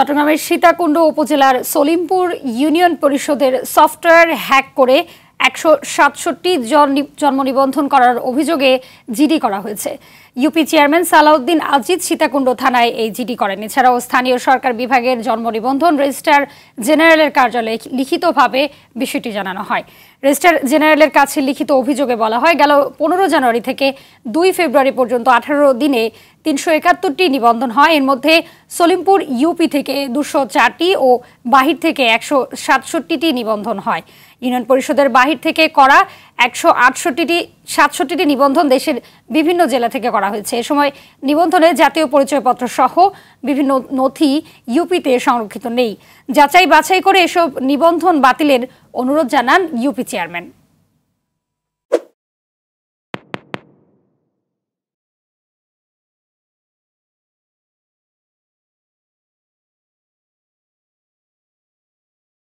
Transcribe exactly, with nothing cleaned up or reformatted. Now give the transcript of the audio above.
চট্টগ্রামের সীতাকুণ্ড উপজেলার সলিমপুর ইউনিয়ন পরিষদের সফটওয়্যার হ্যাক করে একশো সাতষট্টি জন জন্ম নিবন্ধন করার অভিযোগে জিডি করা হয়েছে। ইউপি চেয়ারম্যান সালাউদ্দিন আজিজ সীতাকুণ্ড থানায় এই জিডি করেন। এছাড়াও স্থানীয় সরকার বিভাগের জন্ম নিবন্ধন রেজিস্ট্রার জেনারেলের কার্যালয়ে লিখিতভাবে বিষয়টি জানানো হয়। রেজিস্ট্রার জেনারেলের কাছে লিখিত অভিযোগে বলা হয়, গেল পনেরো জানুয়ারি থেকে দুই ফেব্রুয়ারি পর্যন্ত আঠারো দিনে তিনশো একাত্তরটি নিবন্ধন হয়। এর মধ্যে সলিমপুর ইউপি থেকে দুশো চারটি ও বাহির থেকে একশো সাতষট্টিটি নিবন্ধন হয়। ইউনিয়ন পরিষদের বাহির থেকে করা একশো আটষট্টিটি সাতষট্টিটি নিবন্ধন দেশের বিভিন্ন জেলা থেকে করা হয়েছে। এ সময় নিবন্ধনে জাতীয় পরিচয়পত্র সহ বিভিন্ন নথি ইউপিতে সংরক্ষিত নেই। যাচাই বাছাই করে এসব নিবন্ধন বাতিলের অনুরোধ জানান ইউপি চেয়ারম্যান।